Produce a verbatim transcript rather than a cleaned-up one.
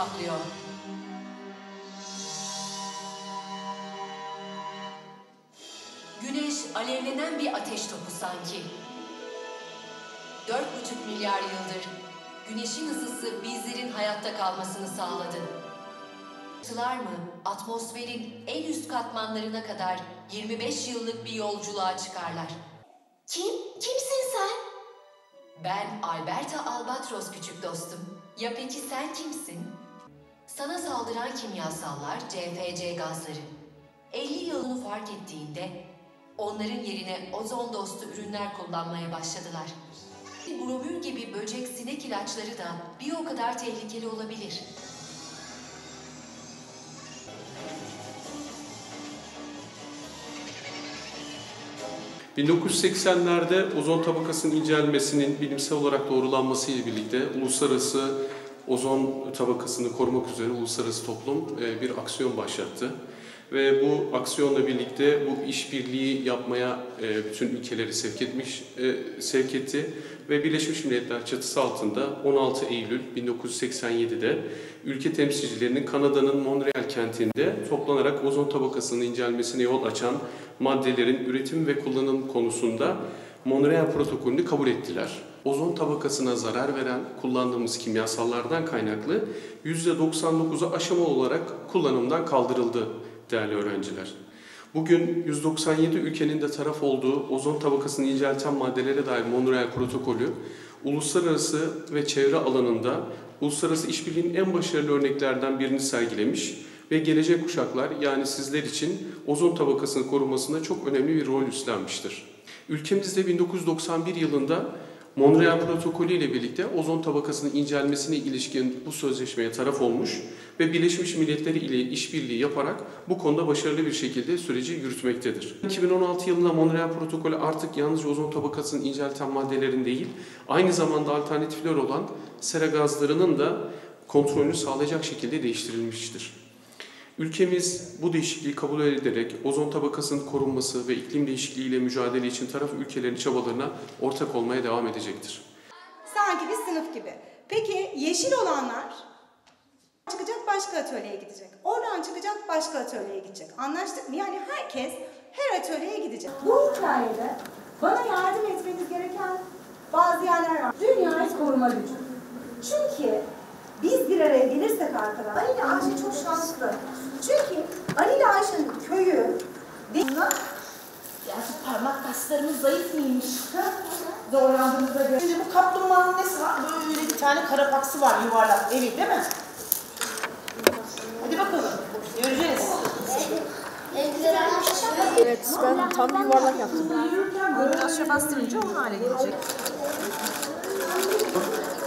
kaplıyor. Güneş alevlenen bir ateş topu sanki. Dört buçuk milyar yıldır Güneşin ısısı bizlerin hayatta kalmasını sağladı. Atlar mı atmosferin en üst katmanlarına kadar yirmi beş yıllık bir yolculuğa çıkarlar. Kim? Kimsin sen? Ben Alberta Albatros küçük dostum. Ya peki sen kimsin? Sana saldıran kimyasallar C F C gazları. elli yılını fark ettiğinde onların yerine ozon dostu ürünler kullanmaya başladılar. Bromür gibi böcek sinek ilaçları da bir o kadar tehlikeli olabilir. bin dokuz yüz seksenlerde ozon tabakasının incelmesinin bilimsel olarak doğrulanması ile birlikte uluslararası ozon tabakasını korumak üzere uluslararası toplum bir aksiyon başlattı. Ve bu aksiyonla birlikte bu işbirliği yapmaya bütün ülkeleri sevk etmiş, sevk etti ve Birleşmiş Milletler çatısı altında on altı Eylül bin dokuz yüz seksen yedi'de ülke temsilcilerinin Kanada'nın Montreal kentinde toplanarak ozon tabakasının incelmesine yol açan maddelerin üretim ve kullanım konusunda Montreal protokolünü kabul ettiler. Ozon tabakasına zarar veren kullandığımız kimyasallardan kaynaklı yüzde doksan dokuzu aşamalı olarak kullanımdan kaldırıldı değerli öğrenciler. Bugün yüz doksan yedi ülkenin de taraf olduğu ozon tabakasını incelten maddelere dair Montreal protokolü, uluslararası ve çevre alanında uluslararası işbirliğinin en başarılı örneklerden birini sergilemiş ve gelecek kuşaklar yani sizler için ozon tabakasının korunmasında çok önemli bir rol üstlenmiştir. Ülkemizde bin dokuz yüz doksan bir yılında Montreal protokolü ile birlikte ozon tabakasının incelmesine ilişkin bu sözleşmeye taraf olmuş ve Birleşmiş Milletler ile işbirliği yaparak bu konuda başarılı bir şekilde süreci yürütmektedir. iki bin on altı yılında Montreal protokolü artık yalnızca ozon tabakasını incelten maddelerin değil, aynı zamanda alternatifler olan sera gazlarının da kontrolünü sağlayacak şekilde değiştirilmiştir. Ülkemiz bu değişikliği kabul ederek ozon tabakasının korunması ve iklim değişikliğiyle mücadele için taraf ülkelerin çabalarına ortak olmaya devam edecektir. Sanki bir sınıf gibi. Peki yeşil olanlar çıkacak başka atölyeye gidecek. Oradan çıkacak başka atölyeye gidecek. Anlaştık mı? Yani herkes her atölyeye gidecek. Bu hikayede bana yardım etmeniz gereken bazı yerler var. Dünyayı koruma gücü. Çünkü biz bir araya gelirsek arkadaşlar, Ali ile Ayşe çok şanslı. Çünkü Ali ile Ayşe'nin köyü bununla Ya şu parmak kaslarımız zayıf mıymış? zorlandığımızda göre. Şimdi bu kaplumbağanın nesi var? Böyle bir tane karapaksı var yuvarlak, evi değil mi? Hadi bakalım, göreceğiz. Evet, ben tam yuvarlak yaptım. Biraz bastırınca onun hale gelecek.